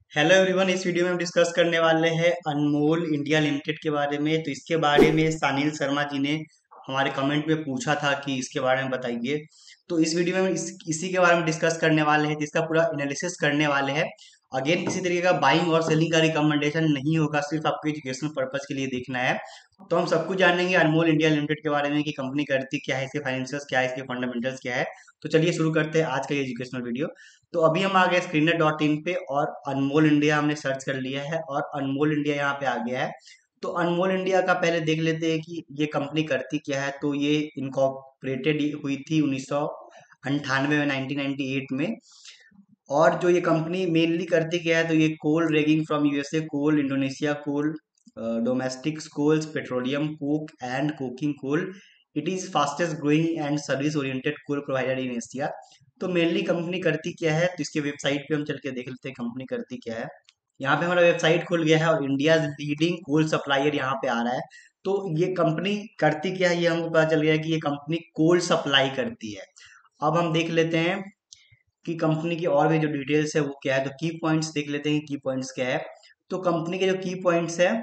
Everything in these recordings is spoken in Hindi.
Hello everyone. इस वीडियो में हम डिस्कस करने वाले हैं अनमोल इंडिया लिमिटेड के बारे में। तो इसके बारे में सानिल शर्मा जी ने हमारे कमेंट में पूछा था कि इसके बारे में बताइए। तो इस वीडियो में हम इसी के बारे में डिस्कस करने वाले हैं, जिसका पूरा एनालिसिस करने वाले हैं। अगेन किसी तरीके का बाइंग और सेलिंग का रिकमेंडेशन नहीं होगा, सिर्फ आपको एजुकेशनल पर्पज के लिए देखना है। तो हम सब कुछ जानेंगे अनमोल इंडिया लिमिटेड के बारे में कि कंपनी करती क्या है, इसके फाइनेंशियल्स क्या है, इसके फंडामेंटल्स क्या है। तो चलिए शुरू करते हैं आज का ये एजुकेशनल वीडियो। तो अभी हम आ गए screener.in पे और अनमोल इंडिया हमने सर्च कर लिया है और अनमोल इंडिया यहाँ पे आ गया है। तो अनमोल इंडिया का पहले देख लेते हैं कि ये कंपनी करती क्या है। तो ये इनकॉर्पोरेटेड हुई थी 1998 में, 1998 में। और जो ये कंपनी मेनली करती क्या है, तो ये coal ranging from USA coal, Indonesia coal, domestic coals, petroleum coke and coking coal. It is fastest growing and service oriented coal provider in Asia. तो मेनली कंपनी करती क्या है, तो इसके वेबसाइट पे हम चल के देख लेते हैं कंपनी करती क्या है। यहाँ पे हमारा वेबसाइट खुल गया है और इंडिया लीडिंग कोल सप्लायर यहाँ पे आ रहा है। तो ये कंपनी करती क्या है, ये हमको पता चल गया है कि ये कंपनी कोल सप्लाई करती है। अब हम देख लेते हैं कि कंपनी की और भी जो डिटेल्स है वो क्या है। तो की पॉइंट्स देख लेते हैं, की पॉइंट्स क्या है। तो कंपनी के जो की पॉइंट्स है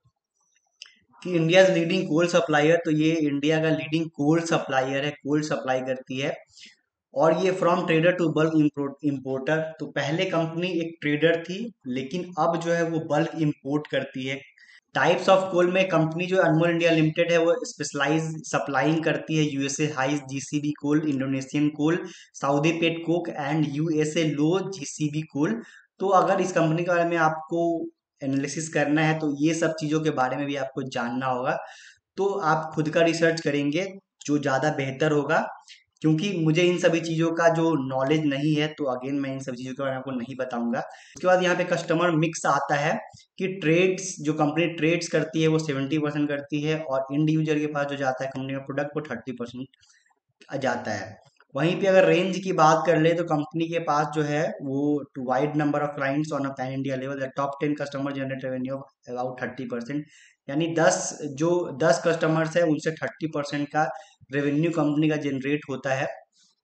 कि इंडिया लीडिंग कोल सप्लायर, तो ये इंडिया का लीडिंग कोल सप्लायर है, कोल सप्लाई करती है। और ये from trader to bulk importer. तो पहले कंपनी एक ट्रेडर थी, लेकिन अब जो है वो बल्क इंपोर्ट करती है। टाइप्स ऑफ कोल में कंपनी जो अनमोल इंडिया लिमिटेड है वो स्पेशलाइज सप्लाइंग करती है USA high GCV coal, Indonesian coal, Saudi pet coke and USA low GCV coal. तो अगर इस कंपनी के बारे में आपको एनालिसिस करना है तो ये सब चीज़ों के बारे में भी आपको जानना होगा। तो आप खुद का रिसर्च करेंगे जो ज़्यादा बेहतर होगा, क्योंकि मुझे इन सभी चीज़ों का जो नॉलेज नहीं है, तो अगेन मैं इन सभी चीज़ों के बारे में आपको नहीं बताऊंगा। उसके बाद यहाँ पे कस्टमर मिक्स आता है कि ट्रेड्स, जो कंपनी ट्रेड्स करती है वो 70% करती है और इंडिविजुअल के पास जो जाता है कंपनी का प्रोडक्ट वो 30% जाता है। वहीं पे अगर रेंज की बात कर ले तो कंपनी के पास जो है वो too wide number of clients on a pan India level, the top 10 customer generate revenue of about 30%। यानी 10 कस्टमर्स है उनसे 30% का रेवेन्यू कंपनी का जनरेट होता है।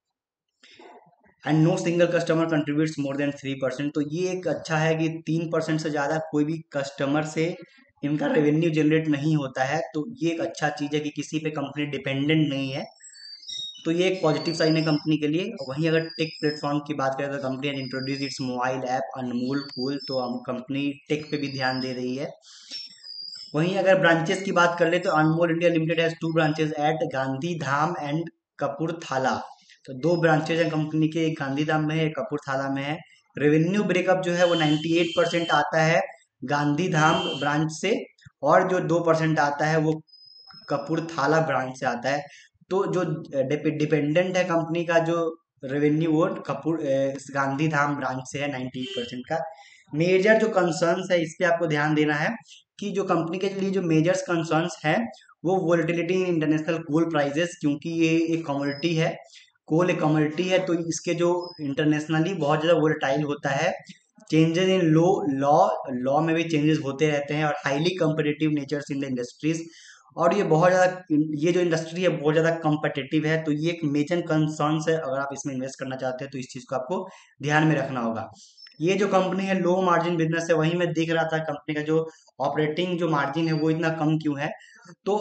And no single customer contributes more than 3%। तो ये एक अच्छा है कि 3% से ज़्यादा कोई भी कस्टमर से इनका रेवेन्यू जनरेट नहीं होता है। तो ये एक अच्छा चीज़ है कि किसी पे कंपनी डिपेंडेंट नहीं है। तो ये एक पॉजिटिव साइन है कंपनी के लिए। वहीं अगर टेक प्लेटफॉर्म की बात करें तो कंपनी ने introduce its mobile app Anmol cool. तो हम कंपनी टेक पे भी ध्यान दे रही है। वहीं अगर ब्रांचेस की बात कर ले तो Anmol India limited has two branches at Gandhidham and Kapurthala. तो दो ब्रांचेज हैं कंपनी के, एक गांधीधाम में है, एक कपूरथला में है। रेवेन्यू ब्रेकअप जो है वो 98% आता है गांधीधाम ब्रांच से, और जो 2% आता है वो कपूरथला ब्रांच से आता है। तो जो डिपेंडेंट है कंपनी का जो रेवेन्यू, वो गांधीधाम ब्रांच से है 98% का। मेजर जो कंसर्न्स है इस पे आपको ध्यान देना है कि जो कंपनी के लिए जो मेजर कंसर्न्स है वो volatility in international coal prices, क्योंकि ये एक कमोडिटी है, कोल एक कमोडिटी है। तो इसके जो इंटरनेशनली बहुत ज़्यादा वोलेटाइल होता है। चेंजेस इन लॉ लॉ में भी चेंजेस होते रहते हैं और highly competitive natures in the industries. और ये बहुत ज़्यादा, ये जो इंडस्ट्री है बहुत ज़्यादा कम्पिटिटिव है। तो ये एक मेजर कंसर्न्स है, अगर आप इसमें इन्वेस्ट करना चाहते हैं तो इस चीज़ को आपको ध्यान में रखना होगा। ये जो कंपनी है लो मार्जिन बिजनेस है, वही मैं देख रहा था कंपनी का जो ऑपरेटिंग जो मार्जिन है वो इतना कम क्यों है। तो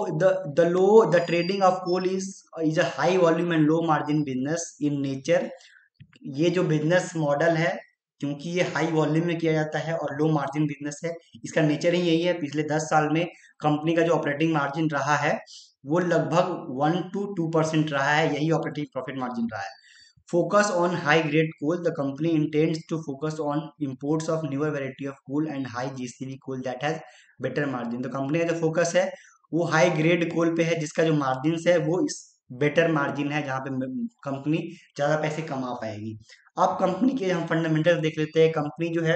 the trading of coal is a high volume and low margin business in nature. ये जो बिजनेस मॉडल है, क्योंकि ये हाई वॉल्यूम में किया जाता है और लो मार्जिन बिजनेस है, इसका नेचर ही यही है। पिछले 10 साल में कंपनी का जो ऑपरेटिंग मार्जिन रहा है वो लगभग 1 to 2% रहा है, यही ऑपरेटिंग प्रॉफिट मार्जिन रहा है। Focus on high grade coal, the company intends to focus on imports of newer variety of coal and high GCV coal that has better margin. तो कंपनी का जो फोकस है वो हाई ग्रेड कोल पे है, जिसका जो मार्जिन है वो इस बेटर मार्जिन है, जहाँ पे कंपनी ज्यादा पैसे कमा पाएगी। अब कंपनी के हम फंडामेंटल देख लेते हैं। कंपनी जो है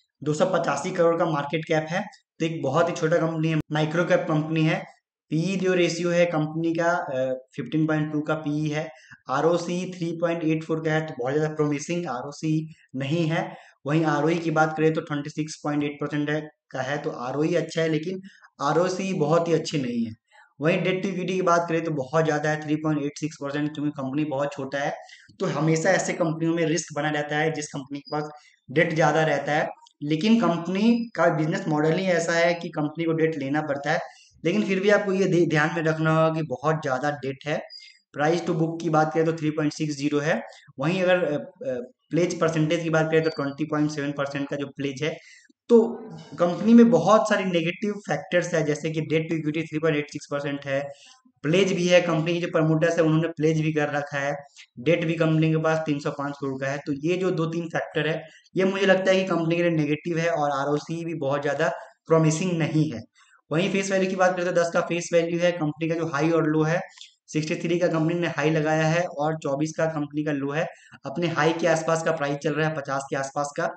285 करोड़ का मार्केट कैप है। तो एक बहुत ही छोटा कंपनी है, माइक्रो कैप कंपनी है। पीई जो रेशियो है कंपनी का 15.2 का पीई है। आरओसी 3.84 का है, तो बहुत ज्यादा प्रोमिसिंग आरओसी नहीं है। वहीं आरओई की बात करें तो 26.8% है का है, तो आरओई अच्छा है लेकिन आरओसी बहुत ही अच्छी नहीं है। वहीं डेट टू इक्विटी की बात करें तो बहुत ज्यादा है 3.86%, क्योंकि कंपनी बहुत छोटा है। तो हमेशा ऐसे कंपनियों में रिस्क बना रहता है जिस कंपनी के पास डेट ज्यादा रहता है। लेकिन कंपनी का बिजनेस मॉडल ही ऐसा है कि कंपनी को डेट लेना पड़ता है। लेकिन फिर भी आपको ये ध्यान में रखना होगा कि बहुत ज़्यादा डेट है। प्राइस टू बुक की बात करें तो 3.60 है। वहीं अगर प्लेज परसेंटेज की बात करें तो 20.7% का जो प्लेज है। तो कंपनी में बहुत सारी नेगेटिव फैक्टर्स है, जैसे कि डेट टू इक्विटी 3.86% है। प्लेज भी है, कंपनी के जो प्रमोटर्स है उन्होंने प्लेज भी कर रखा है। डेट भी कंपनी के पास 305 करोड़ का है। तो ये जो दो तीन फैक्टर है, ये मुझे लगता है कि कंपनी के लिए नेगेटिव है और आरओसी भी बहुत ज्यादा प्रॉमिसिंग नहीं है। वहीं फेस वैल्यू की बात करें तो 10 का फेस वैल्यू है। कंपनी का जो हाई और लो है, 63 का कंपनी ने हाई लगाया है और 24 का कंपनी का लो है। अपने हाई के आसपास का प्राइस चल रहा है, 50 के आसपास का।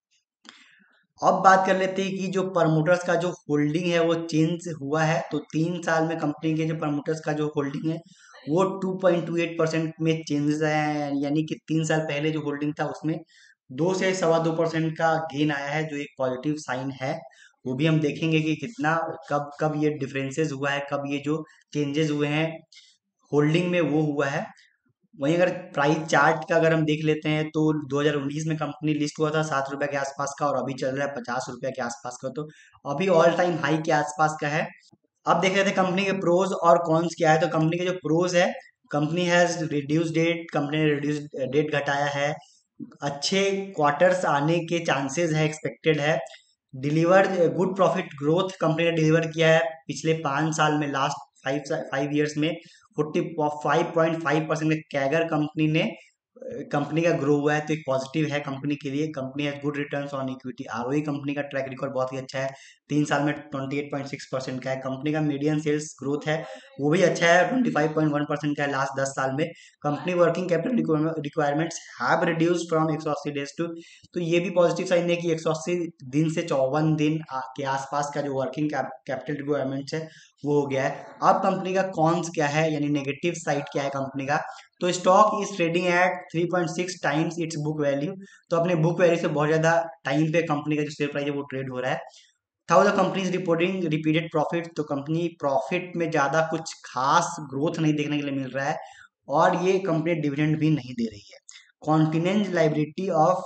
अब बात कर लेते हैं कि जो प्रमोटर्स का जो होल्डिंग है वो चेंज हुआ है। तो 3 साल में कंपनी के जो प्रमोटर्स का जो होल्डिंग है वो 2.28% में चेंजेस आया है। यानी कि 3 साल पहले जो होल्डिंग था उसमें 2 से 2.25% का गेन आया है, जो एक पॉजिटिव साइन है। वो भी हम देखेंगे कि कितना, कब कब ये डिफरेंसेस हुआ है, कब ये जो चेंजेस हुए हैं होल्डिंग में वो हुआ है। वहीं अगर प्राइस चार्ट का अगर हम देख लेते हैं तो 2019 में कंपनी लिस्ट हुआ था 7 रुपए के आसपास का और अभी चल रहा है 50 रुपए के आसपास का। तो अभी ऑल टाइम हाई के आसपास का है। अब देख लेते हैं कंपनी के प्रोज और कॉन्स क्या है। तो कंपनी के जो प्रोज है, company has reduce debt, company ने रिड्यूस डेट घटाया है। अच्छे क्वार्टर्स आने के चांसेस है, एक्सपेक्टेड है। Deliver good profit growth company ने डिलीवर किया है पिछले 5 साल में, लास्ट 5 ईयर्स में 45.5% का कैगर कंपनी का ग्रो हुआ है। तो एक पॉजिटिव है कंपनी के लिए। Company has good returns on equity, ROE company का ट्रैक रिकॉर्ड बहुत ही अच्छा है, 3 साल में 28.6% का है। कंपनी का मीडियम सेल्स ग्रोथ है वो भी अच्छा है, 25.1% का है लास्ट 10 साल में। Company working capital requirements have reduced from 180 days to, तो ये भी पॉजिटिव साइन है कि 180 दिन से 54 दिन के आसपास का जो वर्किंग कैपिटल रिक्वायरमेंट्स है वो हो गया है। अब कंपनी का कॉन्स क्या है, यानी नेगेटिव साइड क्या है कंपनी का। तो stock is trading at 3.6 times its book value. तो अपने बुक वैल्यू से बहुत ज्यादा टाइम पे कंपनी का जो शेयर प्राइस है वो ट्रेड हो रहा है। How the company is reporting repeated profit, तो कंपनी प्रॉफिट में ज्यादा कुछ खास ग्रोथ नहीं देखने के लिए मिल रहा है और ये कंपनी डिविडेंड भी नहीं दे रही है। कॉन्टिनेंट लाइबिलिटी ऑफ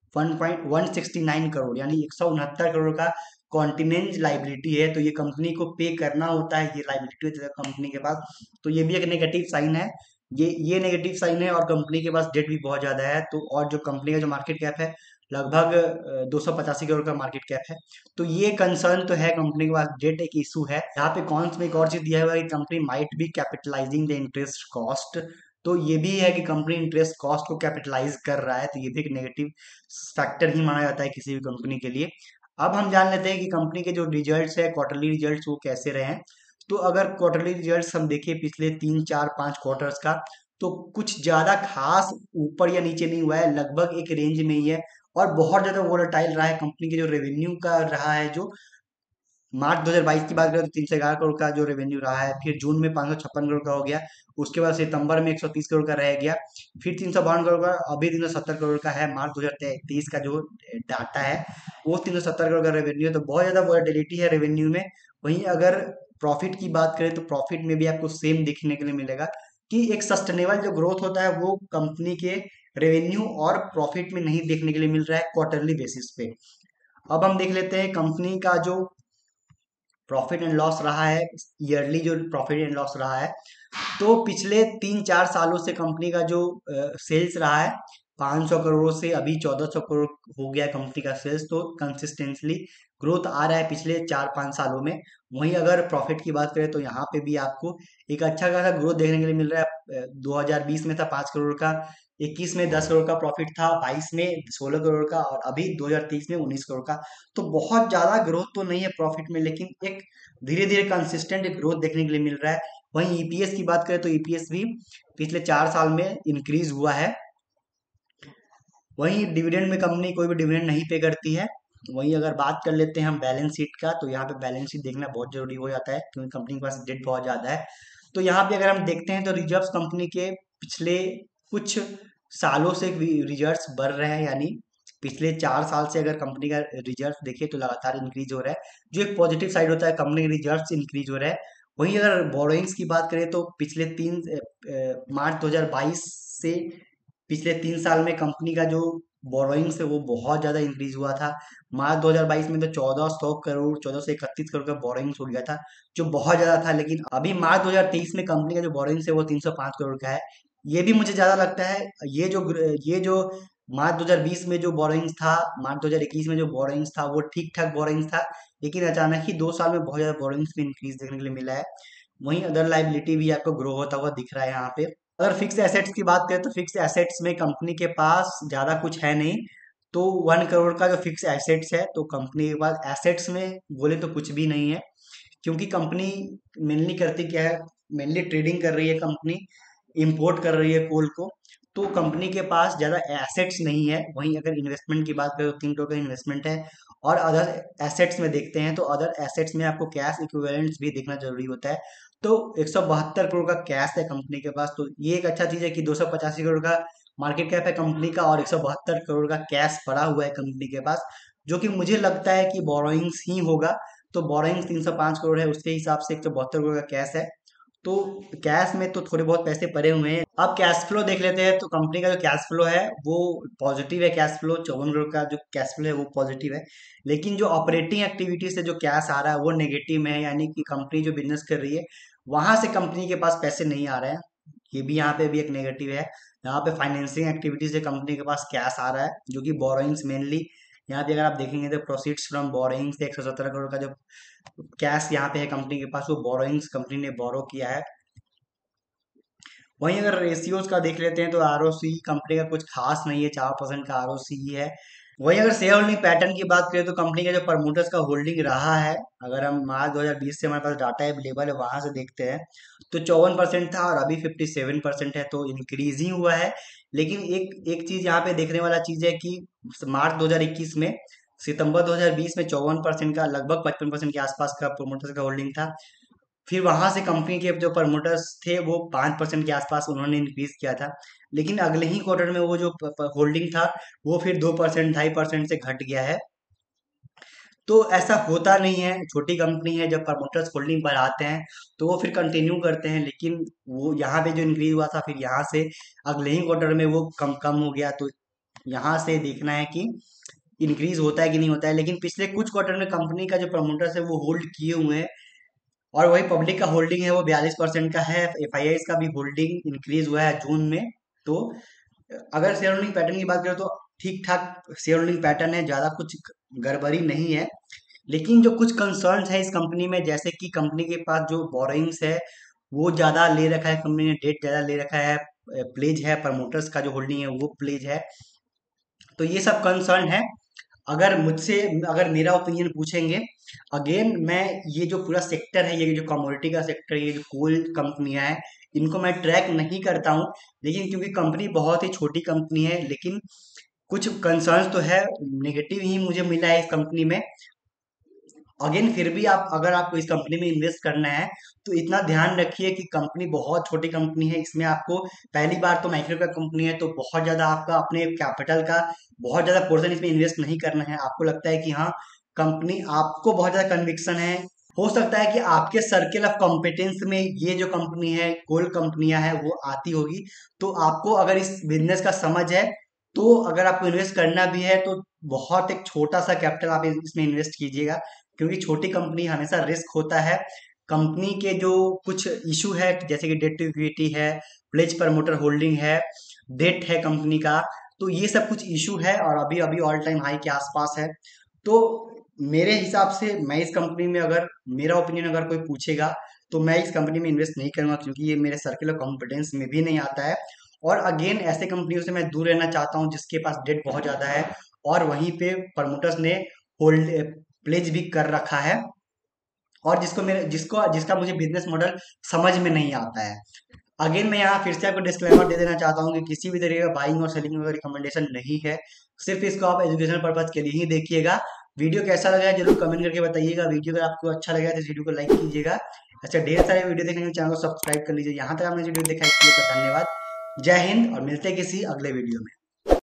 1.169 करोड़, यानी 169 करोड़ का कॉन्टिनेंट लाइबिलिटी है। तो ये कंपनी को पे करना होता है, ये लाइबिलिटी होती है कंपनी के पास। तो ये भी एक नेगेटिव साइन है। ये नेगेटिव साइन है और कंपनी के पास डेट भी बहुत ज्यादा है। तो और जो कंपनी का जो मार्केट कैप है लगभग 285 करोड़ का मार्केट कैप है। तो ये कंसर्न तो है, कंपनी के पास डेट एक इशू है। यहाँ पे कॉन्स में एक और चीज दिया हुआ है कि company might be capitalising the interest cost. तो ये भी है कि कंपनी इंटरेस्ट कॉस्ट को कैपिटलाइज कर रहा है। तो ये भी एक नेगेटिव फैक्टर ही माना जाता है किसी भी कंपनी के लिए। अब हम जान लेते हैं कि कंपनी के जो रिजल्ट्स है, क्वार्टरली रिजल्ट्स, वो कैसे रहे हैं। तो अगर क्वार्टरली रिजल्ट्स हम देखें पिछले 3 4 5 क्वार्टर्स का, तो कुछ ज्यादा खास ऊपर या नीचे नहीं हुआ है, लगभग एक रेंज में ही है। और बहुत ज्यादा वोलेटाइल रहा है कंपनी के जो रेवेन्यू का रहा है। जो मार्च 2022 की बात करें तो 311 करोड़ का जो रेवेन्यू रहा है, फिर जून में 556 करोड़ का हो गया, उसके बाद सितंबर में 130 करोड़ का रह गया, फिर 352 करोड़ का, अभी 370 करोड़ का है। मार्च 2023 का जो डाटा है वो 370 करोड़ का रेवेन्यू है। तो बहुत ज्यादा वोलेटिलिटी है रेवेन्यू में। वहीं अगर प्रॉफिट की बात करें तो प्रॉफिट में भी आपको सेम देखने के लिए मिलेगा कि एक सस्टेनेबल जो ग्रोथ होता है वो कंपनी के रेवेन्यू और प्रॉफिट में नहीं देखने के लिए मिल रहा है क्वार्टरली बेसिस पे। अब हम देख लेते हैं कंपनी का जो प्रॉफिट एंड लॉस रहा है, ईयरली जो प्रॉफिट एंड लॉस रहा है। तो पिछले 3 4 सालों से कंपनी का जो सेल्स रहा है 500 करोड़ से अभी 1400 करोड़ हो गया कंपनी का सेल्स। तो कंसिस्टेंटली ग्रोथ आ रहा है पिछले 4 5 सालों में। वहीं अगर प्रॉफिट की बात करें तो यहाँ पे भी आपको एक अच्छा खासा ग्रोथ देखने के लिए मिल रहा है। 2020 में था 5 करोड़ का, 21 में 10 करोड़ का प्रॉफिट था, 22 में 16 करोड़ का और अभी 2023 में 19 करोड़ का। तो बहुत ज्यादा ग्रोथ तो नहीं है प्रॉफिट में, लेकिन एक धीरे धीरे कंसिस्टेंट ग्रोथ देखने के लिए मिल रहा है। वहीं ईपीएस की बात करें तो ईपीएस भी पिछले 4 साल में इंक्रीज हुआ है। वहीं डिविडेंड में कंपनी कोई भी डिविडेंड नहीं पे करती है। वहीं अगर बात कर लेते हैं हम बैलेंस शीट का, तो यहाँ पे बैलेंस शीट देखना बहुत जरूरी हो जाता है क्योंकि कंपनी के पास डेट बहुत ज्यादा है। तो यहाँ पे अगर हम देखते हैं तो रिजर्व्स कंपनी के पिछले कुछ सालों से रिजर्व्स बढ़ रहे हैं, यानी पिछले 4 साल से अगर कंपनी का रिजर्व देखें तो लगातार इंक्रीज हो रहा है, जो एक पॉजिटिव साइड होता है, कंपनी के रिजर्व्स इंक्रीज हो रहा है। वहीं अगर बोरोइंग्स की बात करें तो पिछले मार्च 2022 से पिछले 3 साल में कंपनी का जो बोरोइंग से वो बहुत ज़्यादा इंक्रीज हुआ था। मार्च 2022 में तो 1400 करोड़ 1431 करोड़ का बोरोइंग्स हो गया था, जो बहुत ज़्यादा था। लेकिन अभी मार्च 2023 में कंपनी का जो बोरोइंग्स है वो 305 करोड़ का है। ये भी मुझे ज़्यादा लगता है। ये जो मार्च 2020 में जो बोरोइंग्स था, मार्च 2021 में जो बोरोइंग्स था वो ठीक ठाक बोरोइंग्स था। लेकिन अचानक ही 2 साल में बहुत ज़्यादा बोरोइंग्स में इंक्रीज देखने के लिए मिला है। वहीं अदर लाइबिलिटी भी आपको ग्रो होता हुआ दिख रहा है यहाँ पे। अगर फिक्स एसेट्स की बात करें तो फिक्स एसेट्स में कंपनी के पास ज़्यादा कुछ है नहीं। तो 1 करोड़ का जो फिक्स एसेट्स है, तो कंपनी के पास एसेट्स में बोले तो कुछ भी नहीं है। क्योंकि कंपनी मेनली करती क्या है, मेनली ट्रेडिंग कर रही है कंपनी, इंपोर्ट कर रही है कोल को। तो कंपनी के पास ज़्यादा एसेट्स नहीं है। वहीं अगर इन्वेस्टमेंट की बात करें तो 3 करोड़ का इन्वेस्टमेंट है। और अदर एसेट्स में देखते हैं तो अदर एसेट्स में आपको कैश इक्विवेलेंट्स भी देखना जरूरी होता है। तो 172 करोड़ का कैश है कंपनी के पास। तो ये एक अच्छा चीज़ है कि 285 करोड़ का मार्केट कैप है कंपनी का और 172 करोड़ का कैश पड़ा हुआ है कंपनी के पास, जो कि मुझे लगता है कि बोरोइंग्स ही होगा। तो बोरोइंग्स 305 करोड़ है, उसके हिसाब से 172 करोड़ का कैश है। तो कैश में तो थोड़े बहुत पैसे पड़े हुए हैं। अब कैश फ्लो देख लेते हैं। तो कंपनी का जो कैश फ्लो है वो पॉजिटिव है। कैश फ्लो 54 करोड़ का जो कैश फ्लो है वो पॉजिटिव है। लेकिन जो ऑपरेटिंग एक्टिविटी से जो कैश आ रहा है वो नेगेटिव में है, यानी कि कंपनी जो बिजनेस कर रही है वहां से कंपनी के पास पैसे नहीं आ रहे हैं। ये भी यहाँ पे भी एक नेगेटिव है। यहाँ पे फाइनेंसिंग एक्टिविटी से कंपनी के पास कैश आ रहा है, जो कि बोरोइंग्स मेनली। यहाँ पे अगर आप देखेंगे तो प्रोसीड्स फ्रॉम बोरोइंग्स 117 करोड़ का जो कैश यहाँ पे है कंपनी के पास, वो बोरोइंग्स कंपनी ने बोरो किया है। वहीं अगर रेशियोज का देख लेते हैं तो आरओसी कंपनी का कुछ खास नहीं है, 4% का आरओसी ही है। वहीं अगर शेयर होल्डिंग पैटर्न की बात करें तो कंपनी का जो प्रमोटर्स का होल्डिंग रहा है, अगर हम मार्च 2020 से हमारे पास डाटा अवेलेबल है वहां से देखते हैं तो 54% था और अभी 57% है, तो इंक्रीज ही हुआ है। लेकिन एक एक चीज यहाँ पे देखने वाला चीज है कि मार्च 2021 में सितंबर 2020 में 54% का लगभग 55% के आसपास का प्रोमोटर्स का होल्डिंग था। फिर वहां से कंपनी के जो प्रमोटर्स थे वो 5% के आसपास उन्होंने इंक्रीज किया था। लेकिन अगले ही क्वार्टर में वो जो होल्डिंग था वो फिर 2% 2.5% से घट गया है। तो ऐसा होता नहीं है, छोटी कंपनी है, जब प्रमोटर्स होल्डिंग बढ़ाते हैं तो वो फिर कंटिन्यू करते हैं। लेकिन वो यहाँ पे जो इंक्रीज हुआ था फिर यहाँ से अगले ही क्वार्टर में वो कम कम हो गया। तो यहाँ से देखना है कि इंक्रीज होता है कि नहीं होता है। लेकिन पिछले कुछ क्वार्टर में कंपनी का जो प्रमोटर्स है वो होल्ड किए हुए हैं। और वही पब्लिक का होल्डिंग है वो 42% का है। एफआईआई का भी होल्डिंग इंक्रीज हुआ है जून में। तो अगर शेयर होल्डिंग पैटर्न की बात करें तो ठीक ठाक शेयर होल्डिंग पैटर्न है, ज्यादा कुछ गड़बड़ी नहीं है। लेकिन जो कुछ कंसर्न्स है इस कंपनी में, जैसे कि कंपनी के पास जो बोरोइंग्स है वो ज्यादा ले रखा है, कंपनी ने डेट ज्यादा ले रखा है, प्लेज है, प्रमोटर्स का जो होल्डिंग है वो प्लेज है। तो ये सब कंसर्न है। अगर मुझसे अगर मेरा ओपिनियन पूछेंगे, अगेन मैं ये जो पूरा सेक्टर है, ये जो कमोडिटी का सेक्टर, ये जो कोल कंपनियां हैं, इनको मैं ट्रैक नहीं करता हूँ। लेकिन क्योंकि कंपनी बहुत ही छोटी कंपनी है, लेकिन कुछ कंसर्न्स तो है, नेगेटिव ही मुझे मिला है इस कंपनी में। अगेन फिर भी आप अगर आपको इस कंपनी में इन्वेस्ट करना है तो इतना ध्यान रखिए कि कंपनी बहुत छोटी कंपनी है। इसमें आपको पहली बार तो माइक्रो कैप कंपनी है तो बहुत ज्यादा आपका अपने कैपिटल का बहुत ज्यादा पोर्शन इसमें इन्वेस्ट नहीं करना है। आपको लगता है कि हाँ कंपनी, आपको बहुत ज्यादा कन्विक्शन है, हो सकता है कि आपके सर्किल ऑफ कॉम्पिटेंस में ये जो कंपनी है, कोल कंपनियां है, वो आती होगी। तो आपको अगर इस बिजनेस का समझ है तो अगर आपको इन्वेस्ट करना भी है तो बहुत एक छोटा सा कैपिटल आप इसमें इन्वेस्ट कीजिएगा। क्योंकि छोटी कंपनी हमेशा रिस्क होता है। कंपनी के जो कुछ इशू है जैसे कि डेट टू इक्विटी है, प्लेज प्रमोटर होल्डिंग है, डेट है कंपनी का, तो ये सब कुछ इशू है और अभी अभी ऑल टाइम हाई के आसपास है। तो मेरे हिसाब से मैं इस कंपनी में, अगर मेरा ओपिनियन अगर कोई पूछेगा तो मैं इस कंपनी में इन्वेस्ट नहीं करूंगा, क्योंकि ये मेरे सर्किल ऑफ कॉम्पिटेंस में भी नहीं आता है। और अगेन ऐसे कंपनियों से मैं दूर रहना चाहता हूँ जिसके पास डेट बहुत ज्यादा है और वहीं पे प्रमोटर्स ने होल्ड प्लेज भी कर रखा है, और जिसका मुझे बिजनेस मॉडल समझ में नहीं आता है। अगेन मैं यहाँ फिर से आपको डिस्क्लेमर दे देना चाहता हूँ कि किसी भी तरीके का बाइंग और सेलिंग का रिकमेंडेशन नहीं है। सिर्फ इसको आप एजुकेशनल पर्पज के लिए ही देखिएगा। वीडियो कैसा लगा है जरूर कमेंट करके बताइएगा। वीडियो अगर आपको अच्छा लगा तो इस वीडियो को लाइक कीजिएगा। अच्छा, ढेर सारे वीडियो देखने के लिए चैनल को सब्सक्राइब कर लीजिए। यहाँ तक आपने वीडियो देखा इसके लिए धन्यवाद। जय हिंद और मिलते हैं किसी अगले वीडियो में।